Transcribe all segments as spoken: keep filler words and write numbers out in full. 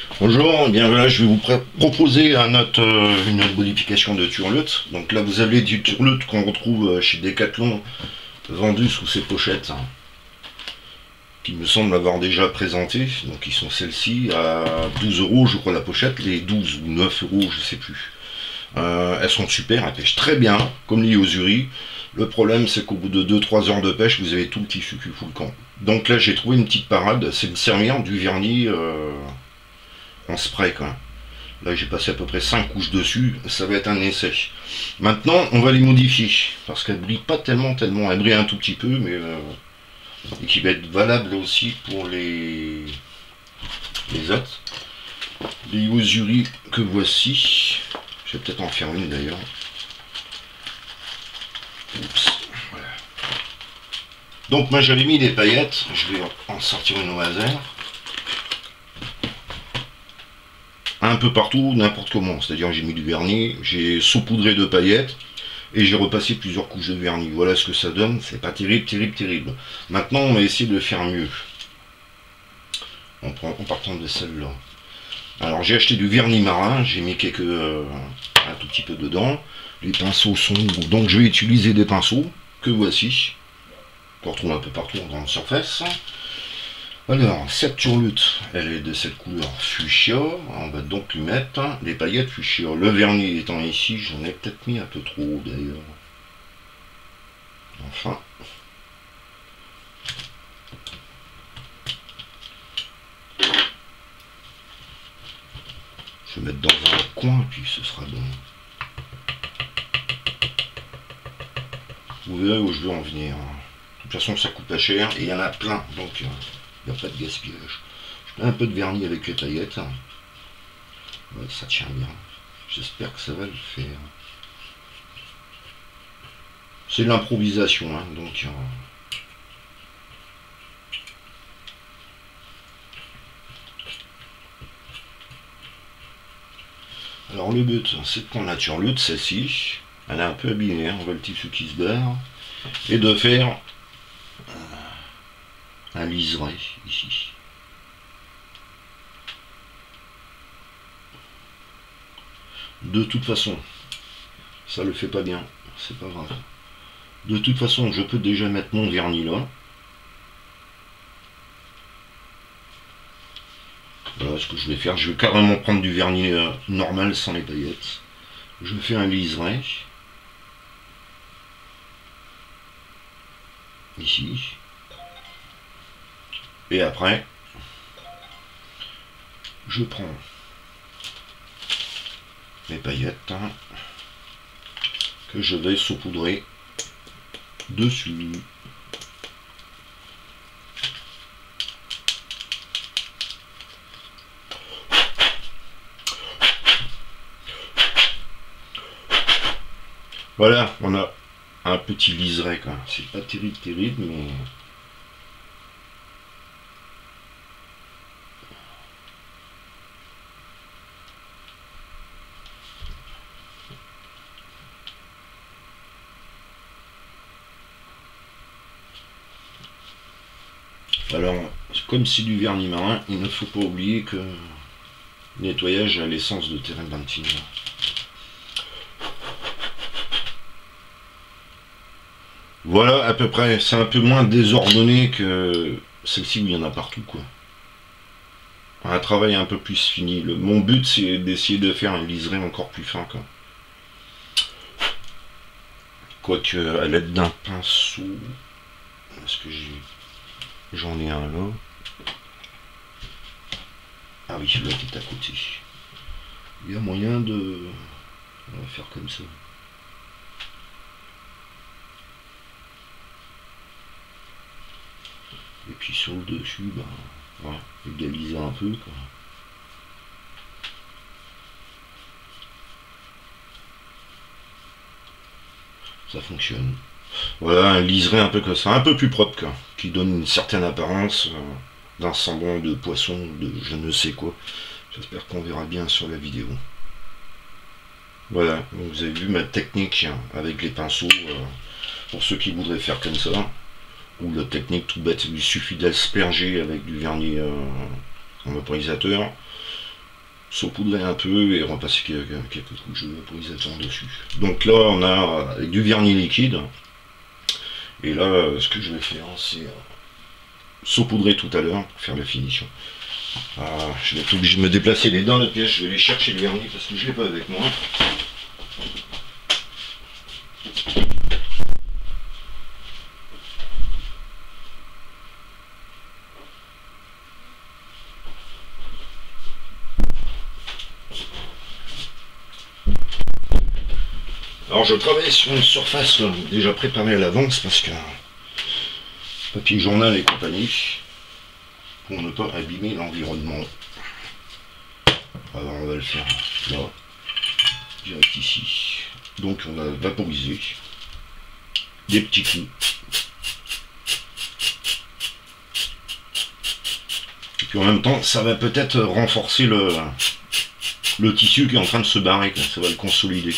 Bonjour, eh bien voilà, je vais vous proposer un autre, euh, une autre modification de turlute. Donc là vous avez du turlute qu'on retrouve chez Decathlon, vendu sous ces pochettes, hein, qui me semble avoir déjà présenté. Donc ils sont celles-ci à douze euros je crois la pochette, les douze ou neuf euros je sais plus. Euh, elles sont super, elles pêchent très bien, comme les Yozuri. Le problème c'est qu'au bout de deux trois heures de pêche, vous avez tout le tissu qui fout le camp. Donc là j'ai trouvé une petite parade, c'est de servir du vernis euh, en spray quoi. Là j'ai passé à peu près cinq couches dessus, ça va être un essai. Maintenant on va les modifier, parce qu'elles brillent pas tellement tellement, elles brillent un tout petit peu, mais euh, et qui va être valable aussi pour les les autres. Les Yozuri que voici, je vais peut-être en faire une d'ailleurs. Oups, voilà. Donc moi j'avais mis des paillettes, je vais en sortir une au hasard. Un peu partout, n'importe comment, c'est-à-dire j'ai mis du vernis, j'ai saupoudré de paillettes et j'ai repassé plusieurs couches de vernis. Voilà ce que ça donne, c'est pas terrible, terrible, terrible. Maintenant on va essayer de faire mieux en, en partant de celle-là. Alors j'ai acheté du vernis marin, j'ai mis quelques euh, un tout petit peu dedans. Les pinceaux sont, donc je vais utiliser des pinceaux que voici, qu'on retrouve un peu partout en grande surface. Alors, cette turlute, elle est de cette couleur fuchsia. On va donc lui mettre des paillettes fuchsia. Le vernis étant ici, j'en ai peut-être mis un peu trop d'ailleurs. Enfin. Je vais mettre dans un coin, puis ce sera bon. Vous verrez où je veux en venir. De toute façon, ça coûte pas cher et il y en a plein, donc il n'y a pas de gaspillage. Je mets un peu de vernis avec les paillettes. Ouais, ça tient bien. J'espère que ça va le faire. C'est de l'improvisation, hein, donc... Euh... Alors le but, c'est de prendre la turlute, celle-ci. Elle est un peu abîmée, hein, on voit le tissu qui se barre. Et de faire un liseré ici. De toute façon, ça le fait pas bien, c'est pas grave. De toute façon, je peux déjà mettre mon vernis là. Voilà ce que je vais faire. Je vais carrément prendre du vernis euh, normal sans les paillettes. Je fais un liseré. Ici. Et après, je prends mes paillettes hein, que je vais saupoudrer dessus. Voilà, on a un petit liseré quoi. C'est pas terrible, terrible, mais alors, comme c'est du vernis marin, il ne faut pas oublier que le nettoyage à l'essence de térébenthine. Voilà à peu près, c'est un peu moins désordonné que celle-ci où il y en a partout quoi. Un travail un peu plus fini. Le, mon but c'est d'essayer de faire un liseré encore plus fin quoi. Quoique à l'aide d'un pinceau, est-ce que j'ai... J'en ai un là. Ah oui, celui-là qui est à côté. Il y a moyen de... On va faire comme ça. Et puis sur le dessus, ben, voilà, égaliser un peu quoi. Ça fonctionne. Voilà, un liseré un peu comme ça, un peu plus propre quoi, qui donne une certaine apparence euh, d'un semblant de poisson, de je ne sais quoi. J'espère qu'on verra bien sur la vidéo. Voilà, donc vous avez vu ma technique hein, avec les pinceaux, euh, pour ceux qui voudraient faire comme ça. Ou la technique tout bête, il suffit d'asperger avec du vernis euh, en vaporisateur. saupoudrer un peu et repasser quelques, quelques couches de vaporisateur dessus. Donc là on a avec du vernis liquide, et là ce que je vais faire c'est saupoudrer tout à l'heure pour faire la finition. Ah, je vais être obligé de me déplacer les dents de pièce, je vais aller chercher le vernis parce que je l'ai pas avec moi. Alors je travaille sur une surface là, déjà préparée à l'avance parce que papier journal et compagnie pour ne pas abîmer l'environnement. Alors on va le faire là, direct ici. Donc on va vaporiser des petits coups. Et puis en même temps ça va peut-être renforcer le, le tissu qui est en train de se barrer, ça va le consolider.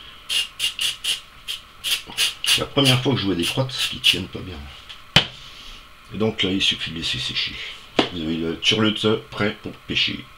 C'est la première fois que je vois des crottes qui tiennent pas bien. Et donc là il suffit de laisser sécher. Vous avez le turlutte prêt pour pêcher.